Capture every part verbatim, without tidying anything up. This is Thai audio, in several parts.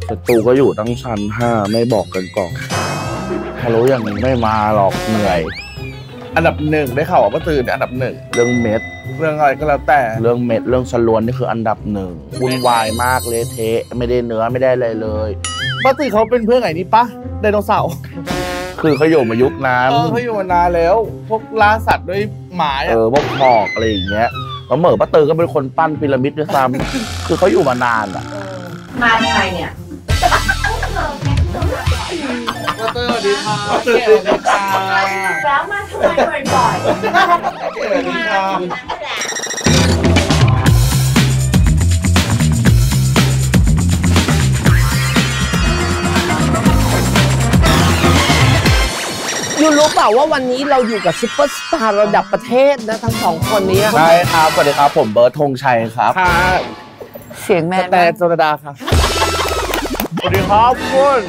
ศัตรูก็อยู่ตั้งชั้นห้าไม่บอกกันก่อนถ้ารู้อย่างนี้ไม่มาหรอกเหนื่อยอันดับหนึ่งได้ข่าวว่าป้าตือเนี่ยอันดับหนึ่งเรื่องเม็ดเรื่องอะไรก็แล้วแต่เรื่องเม็ดเรื่องสลวนนี่คืออันดับหนึ่งวุ่นวายมากเละเทะไม่ได้เนื้อไม่ได้อะไรเลยป้าตือเขาเป็นเพื่อนไงนี่ปะไดโนเสาร์คือเขาอยู่มายุคนั้นเออเขาอยู่มานานแล้วพวกล่าสัตว์ด้วยหมาเออพวกหอกอะไรอย่างเงี้ยแล้วเหมือนป้าตือก็เป็นคนปั้นพีระมิดด้วยซ้ำคือเขาอยู่มานานอ่ะมาไทยเนี่ยป้าตือสวัสดีค่ะป้าตือสวัสดีค่ะแล้วมาทำไมบ่อยๆสวัสดีค่ะยูรู้เปล่าว่าวันนี้เราอยู่กับซุปเปอร์สตาร์ระดับประเทศนะทั้งสองคนนี้ใช่ครับสวัสดีครับผมเบิร์ดธงชัยครับค่ะเสียงแม่แต่โซดาครับสวัสดีครับคุณ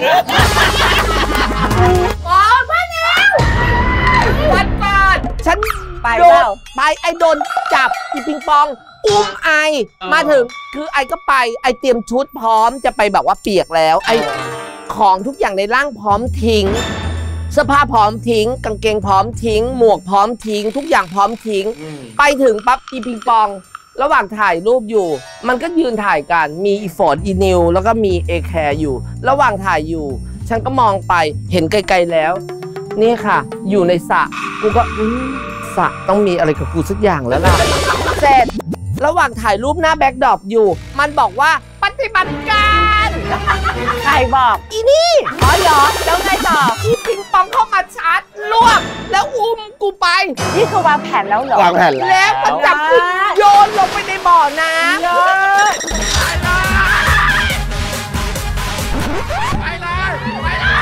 อ๋อมาแล้ววันก่อนฉันไปแล้วไปไอโดนจับอีปิงปองอุ้มไอมาถึงคือไอก็ไปไอเตรียมชุดพร้อมจะไปแบบว่าเปียกแล้วไอของทุกอย่างในร่างพร้อมทิ้งเสื้อผ้าพร้อมทิ้งกางเกงพร้อมทิ้งหมวกพร้อมทิ้งทุกอย่างพร้อมทิ้งไปถึงปั๊บอีปิงปองระหว่างถ่ายรูปอยู่มันก็ยืนถ่ายกันมีอีฟอร์ดอีนิวแล้วก็มีเอแคร์อยู่ระหว่างถ่ายอยู่ฉันก็มองไปเห็นไกลๆแล้วนี่ค่ะอยู่ในสระกูก็สระต้องมีอะไรกับกูสักอย่างแล้วล่ะเสร็จระหว่างถ่ายรูปหน้าแบ็คดรอปอยู่มันบอกว่าปฏิบัติการใครบอกอีนี่อ๋อเหรอแล้วไงต่ออีปิงปองเข้ามาชาร์จรวบแล้วอุ้มกูไปนี่คือวางแผนแล้วเหรอวางแผนแล้วแล้วมันจับกูโยนลงไปในบ่อน้ำเยอะไปเลยไปเลย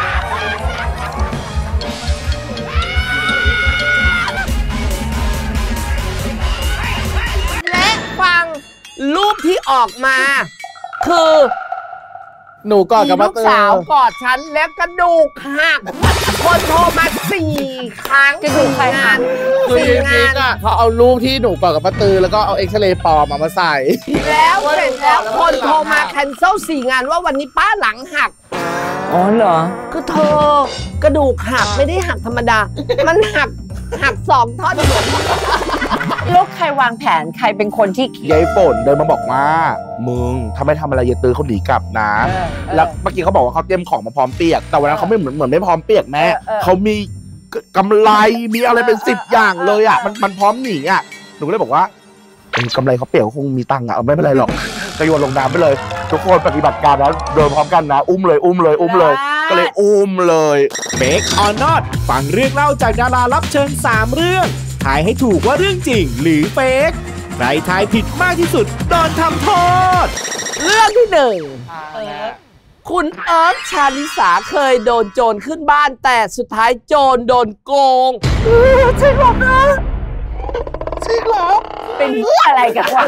และฟังรูปที่ออกมาคือหนูกอดกับป้าตือลูกสาวกอดฉันแล้วกระดูกหักคนโทรมาสี่ครั้งกระดูกงานสี่งานอ่ะเขาเอารูปที่หนูกอดกับป้าตือแล้วก็เอาเอ็กซเรย์ปลอมมาใส่แล้วเสร็จแล้วคนโทรมาแคนเซิลสี่งานว่าวันนี้ป้าหลังหักอ๋อเหรอคือเธอกระดูกหักไม่ได้หักธรรมดามันหักหักสองท่อนเหมือนแล้วใครวางแผนใครเป็นคนที่ยายฝนเดินมาบอกว่ามึงถ้าไม่ทำอะไรยายตือเขาหนีกลับนะแล้วเมื่อกี้เขาบอกว่าเขาเตรียมของมาพร้อมเปียกแต่วันนั้นเขาไม่เหมือนเหมือนไม่พร้อมเปียกแม่เขามีกำไรมีอะไรเป็นสิบอย่างเลยอ่ะมันมันพร้อมหนีอ่ะหนูก็เลยบอกว่ากำไรเขาเปียกคงมีตังค์อ่ะไม่เป็นไรหรอกก็โยนลงน้ำไปเลยทุกคนปฏิบัติการแล้วเดินพร้อมกันนะอุ้มเลยอุ้มเลยอุ้มเลยก็เลยอุ้มเลยเฟกออนนอตฟังเรื่องเล่าจากดารารับเชิญสามเรื่องทายให้ถูกว่าเรื่องจริงหรือเฟกใครทายผิดมากที่สุดโดนทำโทษเรื่องที่หนึ่งคุณเอิร์ธชาลิสาเคยโดนโจรขึ้นบ้านแต่สุดท้ายโจรโดนโกงจริงหรอนะจริงหรอเป็นอะไรกันวะ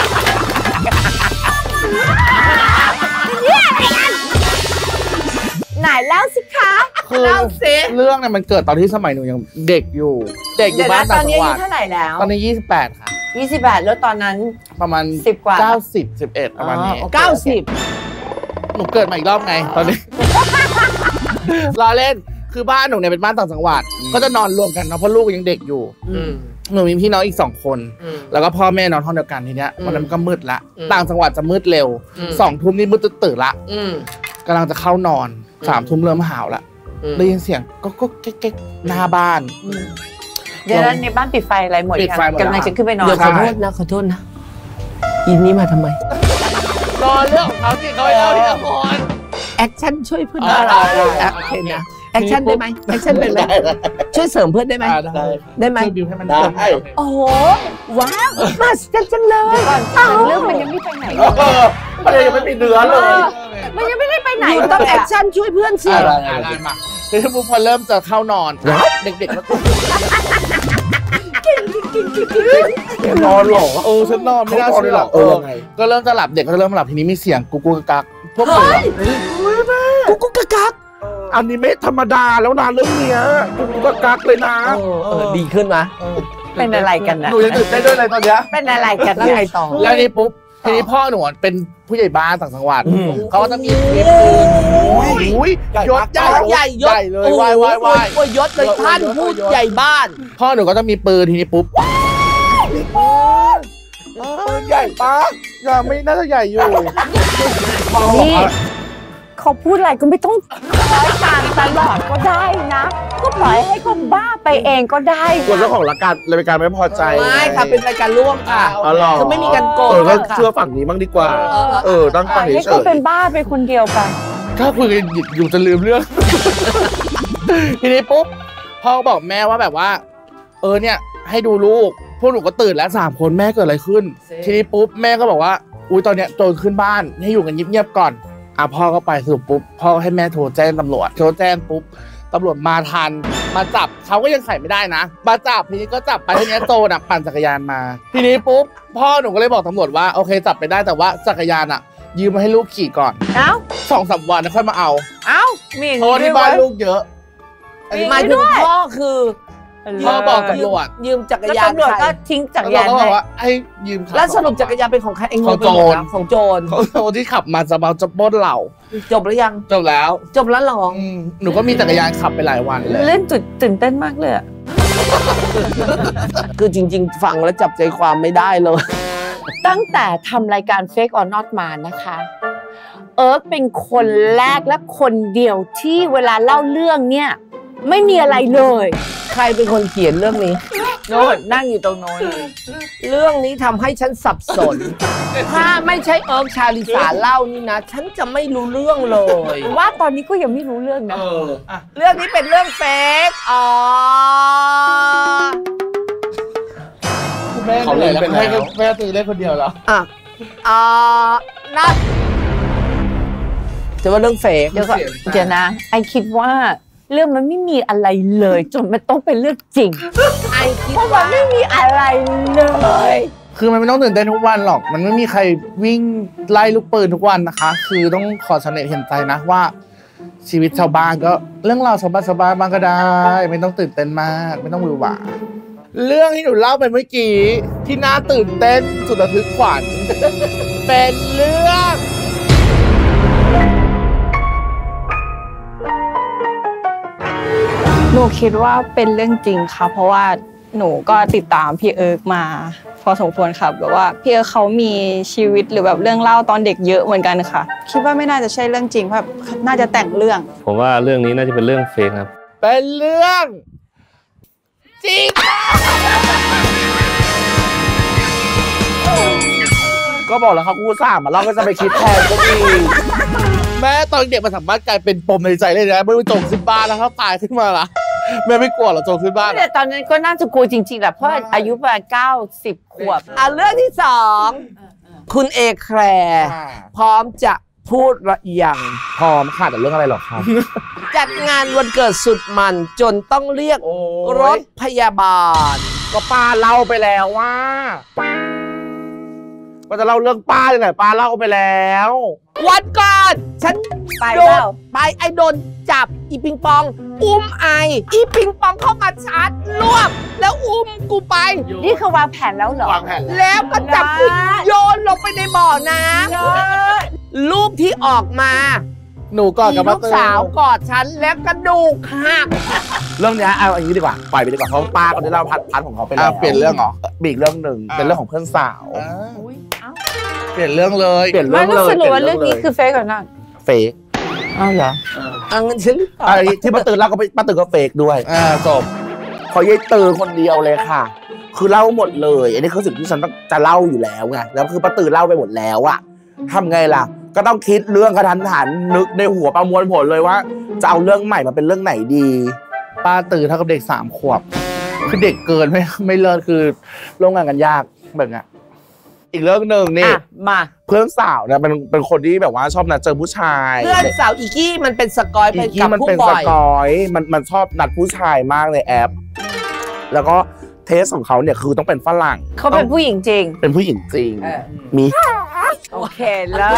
เนี่ยอะไรกันไหนเล่าสิคะเล่าสิเรื่องเนี่ยมันเกิดตอนที่สมัยหนูยังเด็กอยู่เด็กอยู่บ้านต่างจังหวัดตอนนี้อายุเท่าไหร่แล้วตอนนี้ยี่สิบแปดค่ะยี่สิบแปดแล้วตอนนั้นประมาณสิบกว่าเก้าสิบ สิบเอ็ดประมาณนี้เก้าสิบหนูเกิดมาอีกรอบไงตอนนี้รอเล่นคือบ้านหนูเนี่ยเป็นบ้านต่างจังหวัดก็จะนอนรวมกันเนาะเพราะลูกยังเด็กอยู่หนูมีพี่น้องอีกสองคนแล้วก็พ่อแม่นอนห้องเดียวกันทีเนี้ยวันนั้นก็มืดละต่างจังหวัดจะมืดเร็วสองทุ่มนี่มืดตื่นละกำลังจะเข้านอนสามทุ่มเริ่มหาวละได้ยินเสียงก็ก็เก๊กๆหน้าบ้านเดี๋ยวในบ้านปิดไฟอะไรหมดกำลังจะขึ้นไปนอนเดี๋ยวขอโทษนะขอโทษนะอินนี้มาทำไมรอเรื่องของเขาสิเขาเล่าทีละคนแอคชั่นช่วยเพื่อนได้โอเคนะแอคชั่นได้ไหมแอคชั่นเป็นไหมช่วยเสริมเพื่อนได้ไหมได้ได้ไหมบิวให้มันได้โอ้โหว้าวมาจังจังเลยเรื่องมันยังไม่ไปไหนมันยังไม่มีเนื้อเลยมันยังไม่ได้ไปไหนต้องแอคชั่นช่วยเพื่อนสิได้มาคือถ้าพอเริ่มจะเข้านอนเด็กๆแล้วนอนหรอเออฉันนอนไม่ได้ฉันหลับเออก็เริ่มจะหลับเด็กก็เริ่มหลับทีนี้มีเสียงกุ๊กกุ๊กกักพวกหนูกุ๊กกุ๊กกักอันนี้ไม่ธรรมดาแล้วนะเรื่องเนี้ยกุ๊กกุ๊กกักเลยนะเออดีขึ้นไหมเป็นอะไรกันนะหนูยังตื่นเต้นด้วยอะไรตอนเนี้ยเป็นอะไรกันแล้วไงต่อแล้วนี่ปุ๊บทีนี้พ่อหนูเป็นผู้ใหญ่บ้านต่างจังหวัดเขาก็จะมีคลิปอุ้ยยศใหญ่ใหญ่ยศใหญ่เลยไหว้ไหว้ไหว้อวยยศเลยท่านผู้ใหญ่บ้านพ่อหนูก็จะมีปืนทีนี้ปุ๊บปืนใหญ่ปะยังไม่น่าจะใหญ่อยู่นี่เขาพูดอะไรก็ไม่ต้องคอยตามตลอดก็ได้นะ ก็ปล่อยให้เขาบ้าไปเองก็ได้กวนเจ้าของรายการรายการไม่พอใจไม่ค่ะเป็นรายการร่วมค่ะอ๋อหรอคือไม่มีการโกงเออก็ค่ะเชื่อฝั่งนี้บ้างดีกว่าเออเออตั้งปฟัล่งอยให้เฉเขายเป็นบ้าไปคนเดียวไปถ้าคุยกันอยู่จะลืมเรื่อง ทีนี้ปุ๊บพ่อก็บอกแม่ว่าแบบว่า เออเนี่ย ให้ดูลูกพวกหนูก็ตื่นแล้วสามคนแม่เกิดอะไรขึ้น ทีนี้ปุ๊บแม่ก็บอกว่าอุ้ยตอนเนี้ยโจรขึ้นบ้านให้อยู่กันเงียบๆก่อนอ่ะพ่อก็ไปสรุปปุ๊บพ่อให้แม่โทรแจ้งตำรวจโทรแจ้งปุ๊บตำรวจมาทันมาจับเขาก็ยังไขไม่ได้นะมาจับทีนี้ก็จับไปทีนี้โจรอ่ะปั่นจักรยานมา ทีนี้ปุ๊บพ่อหนูก็เลยบอกตำรวจว่าโอเคจับไปได้แต่ว่าจักรยานอ่ะ ยืมมาให้ลูกขี่ก่อนเอ้าสองสามวันแล้วค่อยมาเอาเอ้ามีอย่างเพราะนี้ที่ด้วยบ้านเว้ยลูกเยอะหมายถึงพ่อคือพ่อบอกตำรวจยืมจักรแล้วยานตำรวจใครก็ทิ้งจักรตำรวยาจนก็บให้อกว่าให้ยืมแล้วสรุปจักรยานเป็นของใครเองของโจรของโจรเขาโจรที่ขับมาจะมาจะปล้นเราจบหรือยังจบแล้วจบแล้วเหรออืมหนูก็มีจักรยานขับไปหลายวันเลยเล่นจุดตื่นเต้นมากเลยอะคือจริง ๆ ฟังแล้วจับใจความไม่ได้เลยตั้งแต่ทำรายการ Fake or Not มานะคะ เอิร์กเป็นคนแรกและคนเดียวที่เวลาเล่าเรื่องเนี่ยไม่มีอะไรเลยใครเป็นคนเขียนเรื่องนี้โน้ตนั่งอยู่ตรงโน้นเรื่องนี้ทำให้ฉันสับสน ถ้าไม่ใช่เอิร์กชาลิสาเล่านี่นะ ฉันจะไม่รู้เรื่องเลยว่าตอนนี้ก็ยังไม่รู้เรื่องนะเอออ่ะเรื่องนี้เป็นเรื่องเฟกอ๋อคุณแม่เหนื่อยแล้วแม่ก็แม่ตื่นเล่นคนเดียวแล้วอ่ะอ่านัดจะว่าเรื่องเฟกเดี๋ยวก่อนเดี๋ยวนะ ไอคิดว่าเรื่องมันไม่มีอะไรเลย จนมันต้องเป็นเรื่องจริงไอคิดเพราะมัว่านไม่มีอะไรเลยคือมันไม่ต้องตื่นเต้นทุกวันหรอก มันไม่มีใครวิ่งไล่ลูกปืนทุกวันนะคะ คือต้องขอชาวเน็ตเห็นใจนะว่า ชีวิตชาวบ้านก็เรื่องราวสบายๆบ้างก็ได้ ไม่ต้องตื่นเต้นมาก ไม่ต้องหวือหวาเรื่องที่หนูเล่าไปเมื่อกี้ที่น่าตื่นเต้นสุดระทึกขวัญ เป็นเรื่องหนูคิดว่าเป็นเรื่องจริงค่ะเพราะว่าหนูก็ติดตามพี่เอิร์กมาพอสมควรค่ะแบบว่าพี่เอิร์กเขามีชีวิตหรือแบบเรื่องเล่าตอนเด็กเยอะเหมือนกันค่ะคิดว่าไม่น่าจะใช่เรื่องจริงเพราะน่าจะแต่งเรื่องผมว่าเรื่องนี้น่าจะเป็นเรื่องเฟกครับเป็นเรื่องจริงก็บอกแล้วครับกูสามมาเราก็จะไปคิดแทนก็ดีแม่ตอนเด็กมันสามารถกลายเป็นปมในใจเลยนะไม่ไปโจงขึ้นบ้านแล้วถ้าตายขึ้นมาล่ะแม่ไม่กลัวหรอโจงขึ้นบ้านแต่ตอนนั้นก็น่าจะกลัวจริงๆแหละเพราะอายุประมาณเก้าสิบขวบอ่ะเรื่องที่สองคุณเอแคลร์พร้อมจะพูดระยังพร้อมค่ะแต่เรื่องอะไรหรอครับจัดงานวันเกิดสุดมันจนต้องเรียกรถพยาบาลก็ป้าเล่าไปแล้วว่าก็จะเล่าเรื่องป้าเลยไหนป้าเล่าไปแล้ววันก่อนฉันไปโดเปนล่าไปไอโดนจับอีปิงปอง อุ้มไออีปิงปองเข้ามาชาร์จรวบแล้วอุ้มกูไปนี่คือวางแผนแล้วเหรอวางแผนแล้วแล้วก็จับกูนะโยนลงไปในบ่อน้ำรูปที่ออกมาหนูก่อนอีกับลูป้าก ตือสาวกอดฉันแล้วกระดูกหักเรื่องเนี้ยเอาอย่างนี้ดีกว่าปล่อยไปดีกว่าเพราะป้าเขาได้เล่าพัดพัดของเขาไปแล้อ่ะวเปลี่ยนเรื่องเหรอมีอีกเรื่องหนึ่งเป็นเรื่องของเพื่อนสาวอ่าอุ๊ยเอ้าเปลี่ยนเรื่องเลยเปลี่ยนไม่เรื่องรู้เลยสรุปว่าเรื่องปลี่นี้ยลยคือเฟกก่อนนะเฟกอ้าวเหรอเอาเงินฉันหรือเปล่าไอ้ที่ป้าตือเล่าก็ไปป้าตือก็เฟกด้วยอ่าจบขอยายตือคนเดียวเลยค่ะ คือเล่าหมดเลยอันนี้คือสิ่งที่ฉันต้องจะเล่าอยู่แล้วไงแล้วคือป้าตือเล่าไปหมดแล้วอะทำไงล่ะ ก็ต้องคิดเรื่องกระทันหันนึกในหัวประมวลผลเลยว่า จะเอาเรื่องใหม่มาเป็นเรื่องไหนดีป้าตื่นเท่ากับเด็กสามขวบคือเด็กเกินไม่ไม่เลิศคือร่วมงานกันยากแบบเนี้ยอีกเรื่องหนึ่งนี่อ่ะ มาเพื่อนสาวเนี่ยเป็นเป็นคนที่แบบว่าชอบนัดเจอผู้ชายเพื่อนสาวอีกี้มันเป็นสกอยไปอีกที่กับมันผู้เป็นบ่สอยกอยมันมันชอบนัดผู้ชายมากในแอป แล้วก็เทสของเขาเนี่ยคือต้องเป็นฝรั่งเขาเป็นผู้หญิงจริงเป็นผู้หญิงจริง มีโอเคแล้ว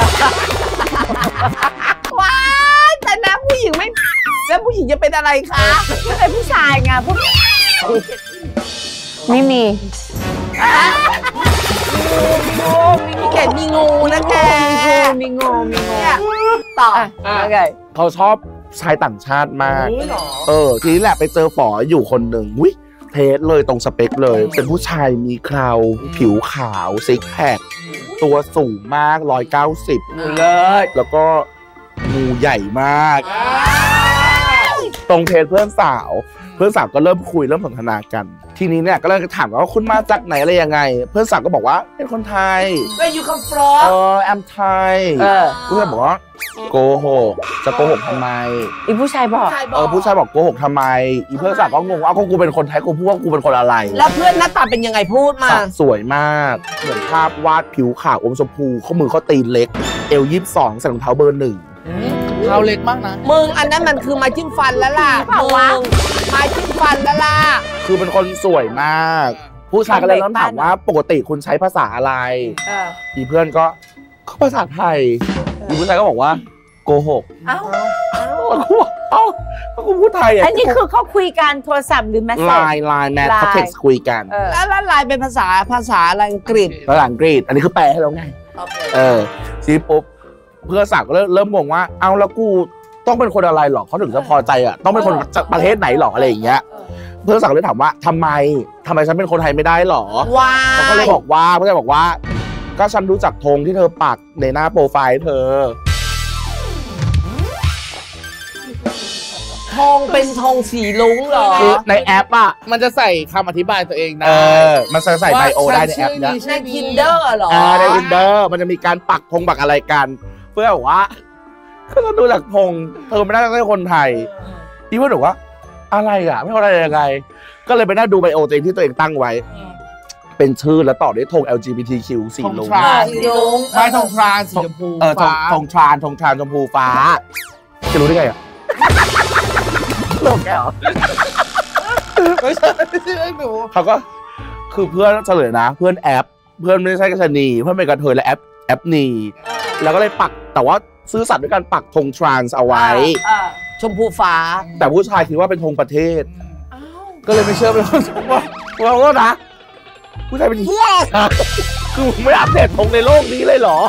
ว้ายแต่นะผู้หญิงไม่แล้วผู้หญิงจะเป็นอะไรคะเป็นผู้ชายไงผู้ไม่มีมงูมีเกดมีงูนะแกมีงูมีงูเนี่ยต่อโอเคเขาชอบชายต่างชาติมาก เออ ทีนี้แหละไปเจอฝออยู่คนหนึ่งวิเทสเลยตรงสเปคเลย เป็นผู้ชายมีเคราผิวขาวซิกแพคตัวสูงมากร้อยเก้าสิบเลยแล้วก็งูใหญ่มาก ตรงเทสเพื่อนสาวเพื่อนสาวก็เริ่มคุยเริ่มสนทนากัน ทีนี้เนี่ยก็เลยถามว่าคุณมาจากไหนอะไรยังไง เพื่อนสาวก็บอกว่าเป็นคนไทย Where you come from เออแอมไทยเออเพื่อนบอกว่าโกหกจะโกหกทำไมอีผู้ชายบอกเออผู้ชายบอกโกหกทำไมอีเพื่อนสาวก็งงว่าก็กูเป็นคนไทยกูพูดว่ากูเป็นคนอะไรแล้วเพื่อนหน้าตาเป็นยังไงพูดมาสวยมากเหมือนภาพวาดผิวขาวอมชมพูข้อมือเขาตีนเล็กเอวยี่สิบสองใส่รองเท้าเบอร์หนึ่งเท้าเล็กมากนะมึงอันนั้นมันคือไม้จิ้มฟันแล้วล่ะมึงไม้จิ้มฟันแล้วล่ะคือเป็นคนสวยมาก ผู้ชายก็เลยเริ่มถามว่าปกติคุณใช้ภาษาอะไรอีเพื่อนก็ก็ภาษาไทยอีผู้ชายก็บอกว่าโกหกเอ้าแล้วกูบอกเอ้าก็กูพูดไทยอ่ะอันนี้คือเขาคุยกันโทรศัพท์หรือแมสเซไลจน์ไลน์แมทไลน์เขาเท็กซ์คุยกันเออแล้วแล้วลายเป็นภาษาภาษาอะไรอังกฤษภาษาอังกฤษอันนี้คือแปลให้เราไง เออทีนี้ปุ๊บเพื่อนสาวก็เริ่มเริ่มงงว่าเอาแล้วกูต้องเป็นคนอะไรหรอเขาถึงจะพอใจอ่ะต้องเป็นคนจากประเทศไหนหรออะไรอย่างเงี้ยเพื่อนสาวก็เลยถามว่าทำไมทำไมฉันเป็นคนไทยไม่ได้หรอว้าเขาก็เลยบอกว่าเพื่อนบอกว่าก็ฉันรู้จักธงที่เธอปักในหน้าโปรไฟล์เธอธงเป็นธงสีลุ้งเหรอคือในแอปอ่ะมันจะใส่คำอธิบายตัวเองนะเออมันใส่ไบโอได้ในแอปเนี้ยใน Tinder เหรออ่าในวินเดอร์มันจะมีการปักธงปักอะไรกัน เพื่อนบอกว่าก็ต้องดูจากธงเธอไม่น่าจะเป็นคนไทยพี่เพื่อนบอกว่าอะไรอ่ะไม่เข้าใจยังไงก็เลยไปนั่งดูไบโอตัวเองที่ตัวเองตั้งไว้ เป็นชื่อแล้วต่อด้วยธง แอล จี บี ที คิว สีธงลุ้งทรานสีลุ้งไม่ธงทรานสีชมพูเออธงฟ้าธงทรานธงทรานชมพูฟ้าจะรู้ได้ไงอ่ะโลกแกเหรอไม่ใช่ไม่ใช่หนูเขาก็คือเพื่อนเฉลยนะ เพื่อนแอป เพื่อนไม่ใช่กระชนีเพื่อนเป็นกระเทยและแอปแอปนีแล้วก็เลยปักแต่ว่าซื่อสัตย์ด้วยการปักธงทรานส์เอาไว้ชมพูฟ้าแต่ผู้ชายคิดว่าเป็นธงประเทศก็เลยไม่เชื่อเป็นคนว่าว่าว่านะผู้ชายเป็นเหี้ยคือมึงไม่อัปเดตธงในโลกนี้เลยเหรอ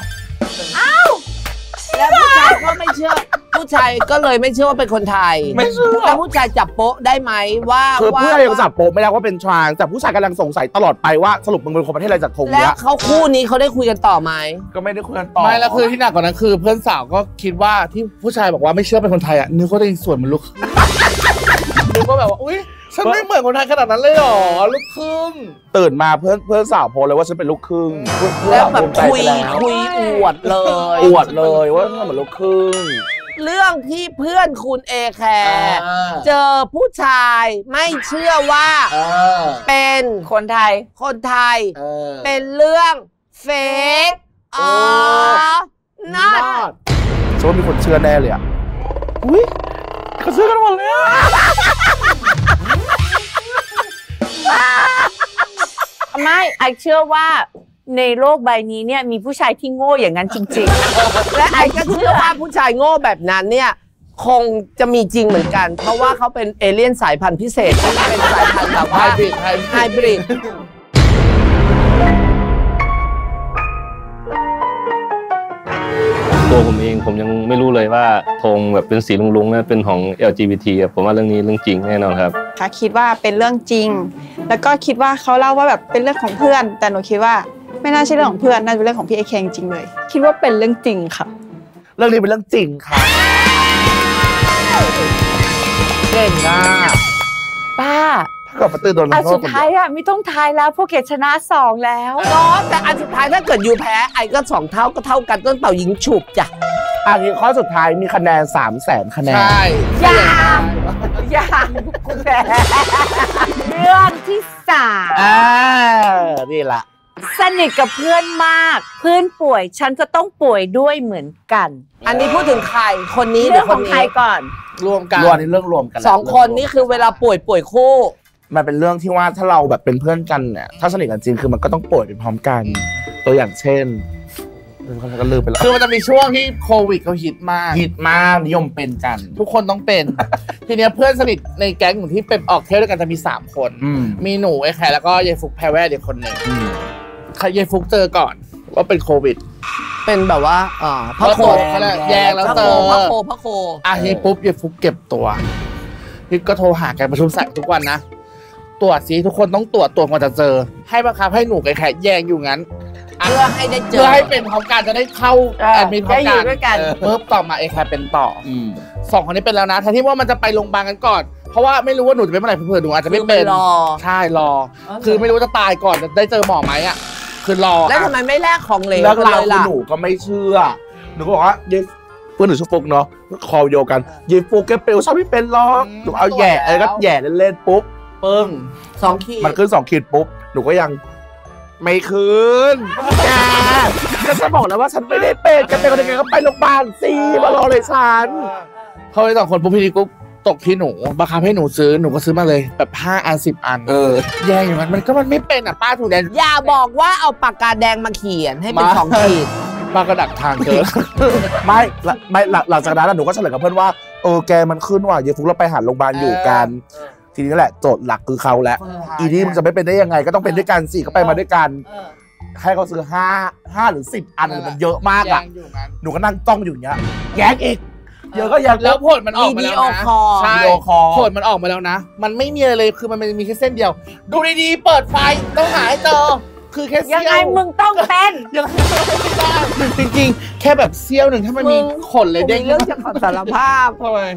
แล้วผู้ชายก็ไม่เชื่อ ผู้ชายก็เลยไม่เชื่อว่าเป็นคนไทยไม่เชื่อแล้วผู้ชายจับโป๊ะได้ไหมว่าคือผู้ว่าชายยังจับโป๊ะไม่ได้ว่าเป็นทรานส์แต่ผู้ชายกำลังสงสัยตลอดไปว่าสรุปมึงเป็นคนประเทศอะไรจากธงแล้เนี้วย เขาคู่นี้เขาได้คุยกันต่อไหมก็ไม่ได้คุยกันต่อไม่แล้วคือที่หนักกว่านั้นคือเพื่อนสาวก็คิดว่าที่ผู้ชายบอกว่าไม่เชื่อเป็นคนไทยอ่ะนึกว่าตัวเองสวยเหมือนลูก นึกว่าแบบว่าอุ้ยฉันไม่เหมือนคนไทยขนาดนั้นเลยหรอลูกครึ่งตื่นมาเพื่อนเพื่อนสาวโพสเลยว่าฉันเป็นลูกครึ่งแล้วแบบเพื่อนคุยภูมิใจไปแล้วคุยอวดเลยอวดเลยว่าฉันเหมือนลูกครึ่งเรื่องที่เพื่อนคุณเอแคร์เจอผู้ชายไม่เชื่อว่าเป็นคนไทยคนไทย เป็นเรื่องเฟกอ๋อ not ฉันว่ามีคนเชื่อแน่เลยอ่ะอุ้ยเขาเชื่อกันหมดเลยอะไม่ไอเชื่อว่าในโลกใบนี้เนี่ยมีผู้ชายที่โง่อย่างนั้นจริงๆและไอ้ก็เชื่อว่าผู้ชายโง่แบบนั้นเนี่ยคงจะมีจริงเหมือนกัน เพราะว่าเขาเป็นเอเลี่ยนสายพันธุ์พิเศษที่เป็นสายพันธุ์แบบไฮว่าบริดไฮไฮบริดตัวผมเองผมยังไม่รู้เลยว่าธงแบบเป็นสีลุงๆนะเป็นของ แอล จี บี ที ครับผมว่าเรื่องนี้เรื่องจริงแน่นอนครับค่ะคิดว่าเป็นเรื่องจริง แล้วก็คิดว่าเขาเล่าว่าแบบเป็นเรื่องของเพื่อน แต่หนูคิดว่าไม่น่าใช่เรื่องของเพื่อนน่าจะเป็นเรื่องของพี่เอแคงจริงเลย คิดว่าเป็นเรื่องจริงค่ะเรื่องนี้เป็นเรื่องจริงค่ะเก่งอ่ะป้าถ้าเกิดมาตื่นโดนอันโทสุษดท้ายอ่ะไม่ต้องทายแล้วพวกเกดชนะสองแล้วเนาะแต่อันสุดท้ายถ้าเกิดยูแพ้ไอ้ก็สองเท่าก็เท่ากันต้นเป่ายิงฉุบจ้ะอันนี้ข้อสุดท้ายมีคะแนนสามแสนคะแนนใช่อย่า อย่างคุณแพ้เรื่องที่สามอ่านี่แหละสนิทกับเพื่อนมากเพื่อนป่วยฉันก็ต้องป่วยด้วยเหมือนกันอันนี้พูดถึงใครคนนี้หรืเรื่อองคขนองใครนี้ก่อนรวมกันรวมในเรื่องรวมกันสองคนนี้คือเวลาป่วยป่วยคู่มันเป็นเรื่องที่ว่าถ้าเราแบบเป็นเพื่อนกันเนี่ยถ้าสนิทกันจริงคือมันก็ต้องป่วยไปพร้อมกัน ตัวอย่างเช่นก็ลืมไปแล้วคือมันจะมีช่วงที่โควิดเขาฮิตมากฮิตมากนิยมเป็นกันทุกคนต้องเป็น ทีเนี้ยเพื่อนสนิทในแก๊งของที่เป็นออกเที่ยวด้วยกันจะมีสามคนอืมมีหนูไอ้แคร์แล้วก็ยายฟุกแพรแวดอีกคนหนึ่งอืมใครเยฟุกเจอก่อนว่าเป็นโควิดเป็นแบบว่าอ่าพระโคแยงแล้วเจอพระโคพระโคอ่ะเยปุ๊บเยฟุกเก็บตัวพี่ก็โทรหาแกประชุมสายทุกวันนะตรวจสิทุกคนต้องตรวจตรวจก่อนจะเจอให้บังคับให้หนูแกแยงอยู่งั้นเพื่อให้ได้เจอเพื่อให้เป็นพร้อมกันจะได้เข้าแอดมิทพร้อมกันเพิ่มต่อมาเอแคร์เป็นต่อสองคนนี้เป็นแล้วนะแทนที่ว่ามันจะไปโรงพยาบาลกันก่อนเพราะว่าไม่รู้ว่าหนูจะเป็นเมื่อไหร่เผื่อหนูอาจจะไม่เป็นรอใช่รอคือไม่รู้จะตายก่อนจะได้เจอหมอไหมอ่ะคือรอแล้วทำไมไม่แลกของเหลวแล้วเราคือหนูก็ไม่เชื่อหนูก็บอกว่าเยเพื่อนหนูชื่อฟุกเนาะคอโยกันเยฟุกแกเปลวชอบไม่เป็นหรอกหนูเอาแย่อะไรก็แย่เล่นๆปุ๊บปึ้งสองขีดมันขึ้นสองขีดปุ๊บหนูก็ยังไม่คืนแกก็จะบอกแล้วว่าฉันไม่ได้เป็นแกเป็นคนเดียวก็ไปโรงพยาบาลสิมารอเลยฉันเขาไปสองคนปุ๊บพี่ดิกุ๊กตกที่หนูบังคับให้หนูซื้อหนูก็ซื้อมาเลยแบบห้าอันสิบอันเออแย่อย่างนั้นมันก็มันไม่เป็นอ่ะป้าถูกแดนอย่าบอกว่าเอาปากกาแดงมาเขียนให้เป็นสองขีดป้าก็ดักทางเจอไม่ไม่หลังจากนั้นหนูก็เฉลยกับเพื่อนว่าเออแกมันขึ้นว่ะเยฟุกเราไปหาโรงพยาบาลอยู่กันทีนี้แหละโจทย์หลักคือเขาแล้วอีนี่มันจะไม่เป็นได้ยังไงก็ต้องเป็นด้วยกันสิก็ไปมาด้วยกันให้เขาซื้อห้าห้าหรือสิบอันมันเยอะมากอ่ะหนูก็นั่งจ้องอยู่อย่างเงี้ยแย้งอีกเยอะก็ยังแล้วผลมันออกมาแล้วนะใช่ผลมันออกมาแล้วนะมันไม่มีอะไรเลยคือมันมีแค่เส้นเดียวดูดีๆเปิดไฟต้องหาให้เจอคือแค่ยังไงมึงต้องเป็นยังไม่ได้จริงๆแค่แบบเสี้ยวหนึ่งถ้ามันมีขนเลยเด้งเรื่องจะขอสารภาพทำไม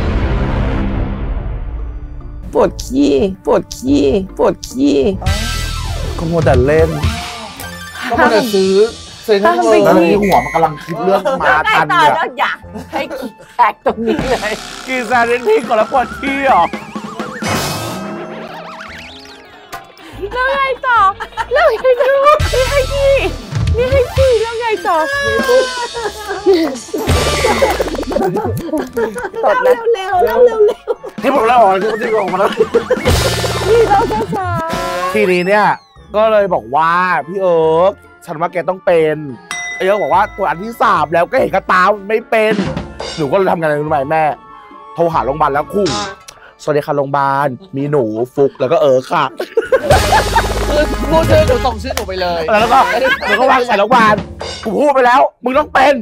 ปวดขี้ปวดขี้ปวดขี้ก็มัวแต่เล่นก็มัวแต่ซื้อซื้อทั้งหมดแล้วที่หัวมันกำลังคิดเรื่องมาทันเนี่ยอยากให้แขกตรงนี้เลยกินซาเรนทิ้งก่อนแล้วปวดขี้หรอแล้วไงต่อแล้วไงต่อนี่ให้ขี้นี่ให้ขี้แล้วไงต่อตดแล้วเร็วเร็วเร็วเร็วที่ผมเล่าออกที่ผมมาแล้วนี่เราช้าทีนี้เนี่ยก็เลยบอกว่าพี่เอิร์กฉันว่าแกต้องเป็นไอ้เอิร์กบอกว่าตัวอันที่สามแล้วก็เห็นกระตาไม่เป็นหนูก็เลยทำงานอะไรรู้ไหมแม่โทรหาโรงพยาบาลแล้วคู่สวัสดีค่ะโรงพยาบาลมีหนูฟุกแล้วก็เอิร์กค่ะคือพูดชื่อหนูส่งชื่อหนูไปเลยแล้วก็หนูก็วางสายโรงพยาบาลกูพูดไปแล้วมึงต้องเป็น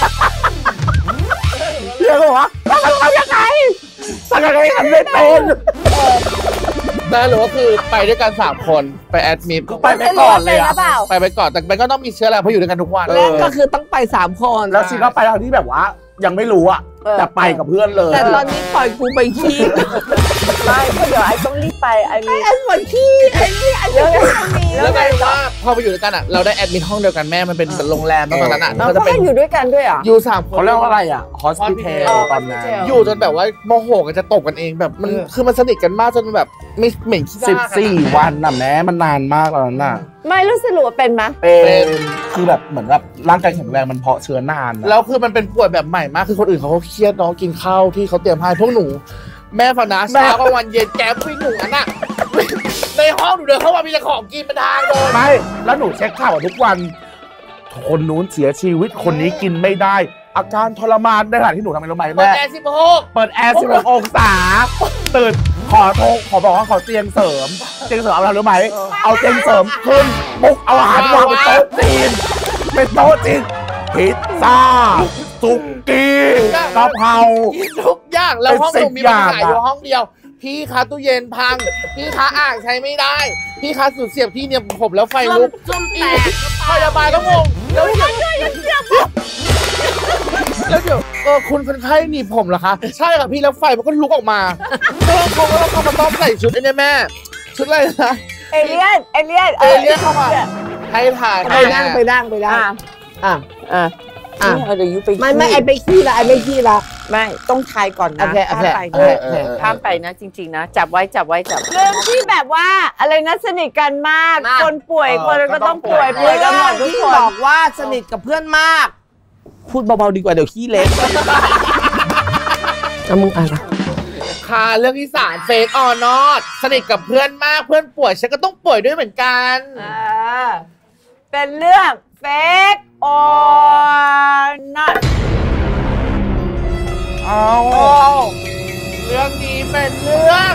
เรียกว่าทำยังไงสักยังไงทำไม่เป็นได้หรือว่าคือไปด้วยกันสามคนไปแอดมิทไปไปก่อนเลยอะไปไปก่อนแต่ไปก็ต้องมีเชื้อแล้วเพราะอยู่ด้วยกันทุกวันแล้วก็คือต้องไปสามคนแล้วชีก็ไปทางที่แบบว่ายังไม่รู้อะแต่ไปกับเพื่อนเลยแต่ตอนนี้ปล่อยกูไปขี้ไม่ก็เดี๋ยวไอ้ต้องรีบไปไอ้มีไอ้ปวดขี้ไอ้นี่ไอ้เยอะมีแล้วไงว่าพอไปอยู่ด้วยกันอะเราได้แอดมิทห้องเดียวกันแม่มันเป็นโรงแรมตอนนั้นอะเราจะเป็นอยู่ด้วยกันด้วยอ่ะอยู่สามคนเขาเรียกว่าอะไรอะฮอสพิทอลตอนนั้นอยู่จนแบบว่าโมโหกันจะตบกันเองแบบมันคือมันสนิทกันมากจนแบบไม่เหม็นขี้สิบสี่วันน่ะแม่มันนานมากแล้วน่ะไม่รู้สึกว่าเป็นไหมเป็นคือแบบเหมือนแบบร่างกายแข็งแรงมันเพาะเชื้อนานแล้วคือมันเป็นป่วยแบบใหม่มากคือคนอื่นเขาเครียดน้องกินข้าวที่เขาเตรียมให้พวกหนูแม่ฟังนะเช้ากลางวันเย็นแกวิ่งหนูอันน่ะในห้องหนูเดินเข้ามามีแต่ของกินเป็นทางเลยไม่แล้วหนูเช็คข่าวทุกวันคนนู้นเสียชีวิตคนนี้กินไม่ได้อาการทรมานในขณะที่หนูทำไมรู้ไหมแม่เปิดแอร์สิบหกเปิดแอร์สิบหกองศาตื่นขอโทรขอบอกว่าขอเตียงเสริมเตียงเสริมเอาอะไรรู้ไหมเอาเตียงเสริมขึ้นบุกเอาอาหารวางเป็นโต๊ะจีนเป็นโต๊ะจีนพิซซ่าสุกี้กะเพราทุกอย่างแล้วห้องหนูมีปัญหาอยู่ห้องเดียวพี่คะตู้เย็นพังพี่คะอ่างใช้ไม่ได้พี่คะสูตรเสียบที่เนี่ยผมแล้วไฟลุกจมแตกพยาบาลก็งงแล้วเสียบแล้วเดี๋ยวเออคุณคนไข้หนีผมเหรอคะใช่ค่ะพี่แล้วไฟมันก็ลุกออกมาแล้วเขาก็ต้องมาต้องใส่ชุดไอ้นี่แม่ชุดอะไรนะเอเลี่ยนเอเลี่ยนเอเลี่ยนเข้ามาให้ถ่ายไปนั่งไปนั่งไปนั่งอ่ะอ่ะอ่ะเดี๋ยวยุไปไม่ไม่ไอไปขี้ละไอไม่ขี้ละไม่ต้องทายก่อนนะข้ามไปข้ามไปนะจริงๆนะจับไว้จับไว้จับเรื่องที่แบบว่าอะไรนะสนิทกันมากคนป่วยคนก็ต้องป่วยป่วยกันหมดทุกคนบอกว่าสนิทกับเพื่อนมากพูดเบาๆดีกว่าเดี๋ยวขี้เล็กเอามึงอ่านค่ะเรื่องที่สามเฟกออนอตสนิทกับเพื่อนมากเพื่อนป่วยฉันก็ต้องป่วยด้วยเหมือนกันเป็นเรื่องเฟกออนอตเอาเรื่องนี้เป็นเรื่อง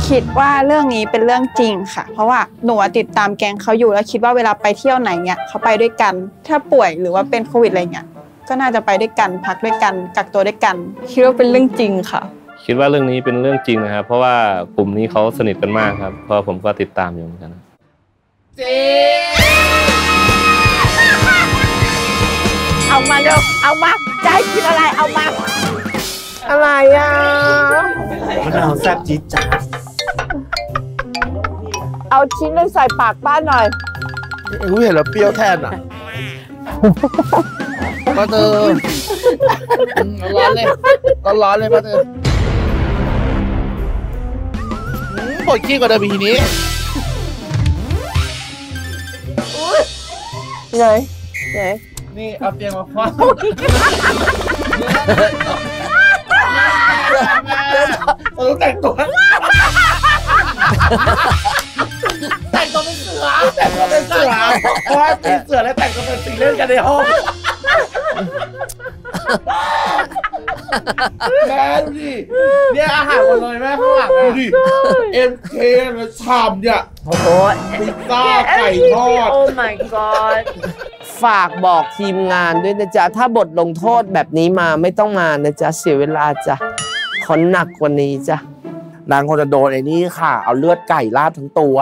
คิดว่าเรื่องนี้เป็นเรื่องจริงค่ะ เพราะว่าหนูติดตามแก๊งเขาอยู่แล้วคิดว่าเวลาไปเที่ยวไหนเนี่ยเขาไปด้วยกันถ้าป่วยหรือว่าเป็นโควิดอะไรเงี้ยก็น่าจะไปด้วยกันพักด้วยกันกักตัวด้วยกันคิดว่าเป็นเรื่องจริงค่ะคิดว่าเรื่องนี้เป็นเรื่องจริงนะครับเพราะว่ากลุ่มนี้เขาสนิทกันมากครับเพราะผมก็ติดตามอยู่เหมือนกันจริงเอามาเร็วเอามาจะให้กินอะไรเอามาอะไรอ่ะมะนาวแซ่บจี๊ดจ๊าดเอาชิ้นนึงใส่ปากป้าหน่อยเอ้ยเห็นแล้วเปรี้ยวแทนอ่ะป้าเตอร้อนเลยร้อนเลยป้าเตอปวดขี้กว่าเดิมอีกทีนี้ไงไงนี่เอาเตียงมาคว้าเราต้องแต่งตัวแต่งตัวเป็นเสือแต่งตัวเป็นเสือเพราะว่าตีเสือแล้วแต่งตัวเป็นสีเล่นกันในห้องแม่ดูดิเนี่ยอาหารหมดเลยแม่ข้างหลังดูดิเอ็มเคแล้วชามเนี่ยโอ้โหพิซซ่าไก่ทอดโอ้ my god ฝากบอกทีมงานด้วยนะจ๊ะถ้าบทลงโทษแบบนี้มาไม่ต้องมานะจ๊ะเสียเวลาจ้ะขอหนักกว่านี้จ้ะนางคงจะโดนไอ้นี่ค่ะเอาเลือดไก่ราดทั้งตัว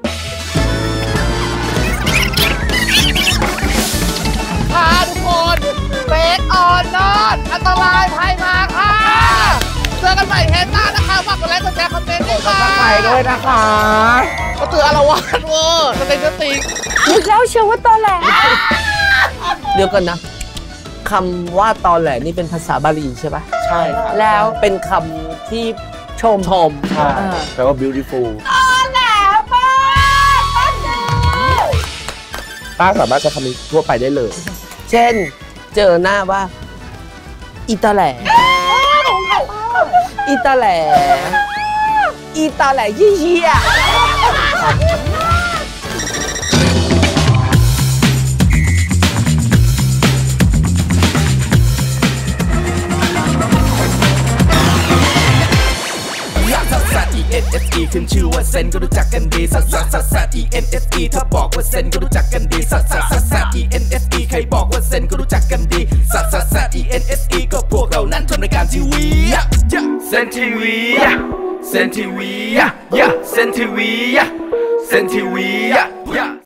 ค่ะทุกคนเฟกออนนอตอันตรายภัยมาค่ะเจอกันใหม่เทปหน้านะคะฝากกดไลค์กดแชร์คอมเมนต์ด้วยค่ะไปด้วยนะคะก็เตือนอารวาสเวอร์สเต็กสติ๊กนึกแล้วเชื่อว่าตอแหลเดี๋ยวกันนะคำว่าตอแหลนี่เป็นภาษาบาลีใช่ปะใช่ค่ะแล้วเป็นคำที่ชมชมใช่แปลว่า beautiful ตอแหลป้าป้าเจอป้าสามารถใช้คำนี้ทั่วไปได้เลยเช่นเจอหน้าว่าอีตาแหลอีตาแหลอีตาแหลเยี่ยขึ้นชื่อว่าเซนก็รู้จักกันดีซัสซัสซัสซัส E N S E ถ้าบอกว่าเซนก็รู้จักกันดีซัสซัสซัสซัส E N S E ใครบอกว่าเซนก็รู้จักกันดีซัสซัสซัส E N S E ก็พวกเรานั้นทำรายการทีวีเซนทีวีเซนทีวีเซนทีวีเซนทีวี